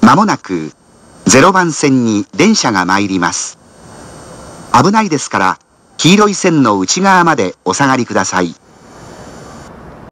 まもなく0番線に電車が参ります。危ないですから、黄色い線の内側までお下がりください。